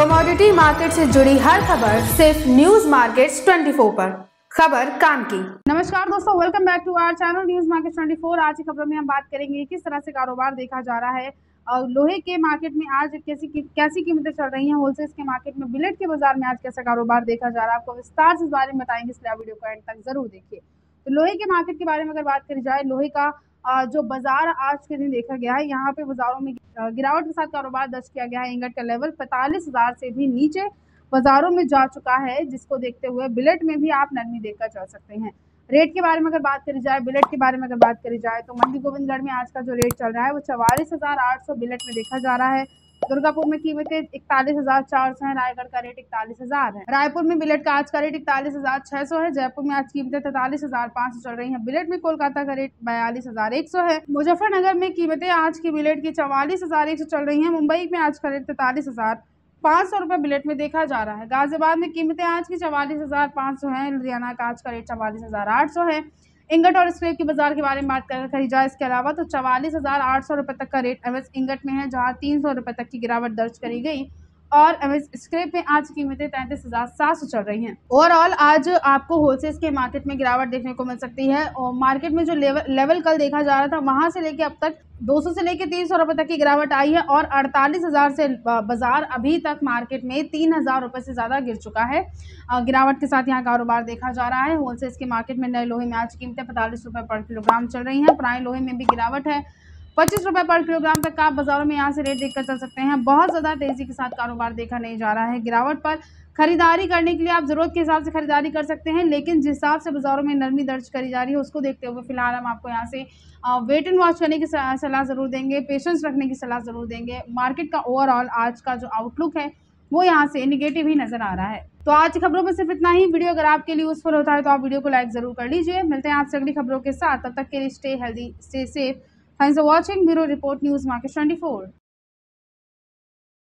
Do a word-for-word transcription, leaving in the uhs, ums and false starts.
Commodity market से जुड़ी हर खबर सिर्फ न्यूज मार्केट्स चौबीस पर। खबर काम की। नमस्कार दोस्तों, welcome back to our channel news market चौबीस। आज की खबरों में हम बात करेंगे किस तरह से कारोबार देखा जा रहा है और लोहे के मार्केट में आज कैसी कैसी कीमतें चल रही हैं। होलसेल के मार्केट में बिलेट के बाजार में आज कैसा कारोबार देखा जा रहा है, आपको विस्तार से इस बारे में बताएंगे, इसलिए आप वीडियो को एंड तक जरूर देखिए। तो लोहे के मार्केट के बारे में अगर बात करी जाए, लोहे का जो बाजार आज के दिन देखा गया है, यहाँ पे बाजारों में गिरावट के साथ कारोबार दर्ज किया गया है। इंगट का लेवल पैंतालीस हजार से भी नीचे बाजारों में जा चुका है, जिसको देखते हुए बिलेट में भी आप नरमी देखकर चल सकते हैं। रेट के बारे में अगर बात करी जाए, बिलेट के बारे में अगर बात करी जाए तो मंडी गोविंदगढ़ में आज का जो रेट चल रहा है वो चवालीस हजार आठ सौ बिलेट में देखा जा रहा है। दुर्गापुर में कीमतें इकतालीस हजार चार सौ है। रायगढ़ का रेट इकतालीस हजार है। रायपुर में बिलेट का आज का रेट इकतालीस हजार छह सौ है। जयपुर में आज कीमतें तैतालीस हजार पाँच सौ चल रही हैं बिलेट में। कोलकाता का रेट बयालीस हजार एक सौ है। मुजफ्फरनगर में कीमतें आज की बिलेट की चवालीस हजार एक सौ चल रही है। मुंबई में आज का रेट तैतालीस हजार पाँच सौ रुपये बिलेट में देखा जा रहा है। गाजियाबाद में कीमतें आज की चवालीस हजार पाँच सौ है। लुधियाना का आज का रेट चवालीस हजार आठ सौ है। इंगट और स्क्रैप के बाजार के बारे में बात करी जाए इसके अलावा तो चवालीस हजार आठ सौ रुपये तक का रेट एमएस इंगट में है, जहां तीन सौ रुपये तक की गिरावट दर्ज करी गई और एमएस स्क्रैप में आज कीमतें तैंतीस हजार सात सौ चल रही हैं। ओवरऑल आज आपको होलसेल के मार्केट में गिरावट देखने को मिल सकती है और मार्केट में जो लेवल लेवल कल देखा जा रहा था वहां से लेके अब तक दो सौ से लेके तीन सौ रुपये तक की गिरावट आई है और अड़तालीस हजार से बाजार अभी तक मार्केट में तीन हजार रुपये से ज़्यादा गिर चुका है। गिरावट के साथ यहाँ कारोबार देखा जा रहा है। होलसेल के मार्केट में नए लोहे में आज कीमतें पैंतालीस रुपये पर किलोग्राम चल रही हैं। पुराने लोहे में भी गिरावट है। पच्चीस रुपये पर किलोग्राम तक का आप बाजारों में यहाँ से रेट देखकर चल सकते हैं। बहुत ज़्यादा तेज़ी के साथ कारोबार देखा नहीं जा रहा है। गिरावट पर खरीदारी करने के लिए आप ज़रूरत के हिसाब से खरीदारी कर सकते हैं, लेकिन जिस हिसाब से बाजारों में नरमी दर्ज करी जा रही है उसको देखते हुए फिलहाल हम आपको यहाँ से वेट एंड वॉच करने की सलाह ज़रूर देंगे, पेशेंस रखने की सलाह ज़रूर देंगे। मार्केट का ओवरऑल आज का जो आउटलुक है वो यहाँ से निगेटिव ही नज़र आ रहा है। तो आज की खबरों में सिर्फ इतना ही। वीडियो अगर आपके लिए यूजफुल होता है तो आप वीडियो को लाइक ज़रूर कर लीजिए। मिलते हैं आपसे अगली खबरों के साथ, तब तक के लिए stay healthy, stay safe. Thanks for watching. Bureau report news market चौबीस।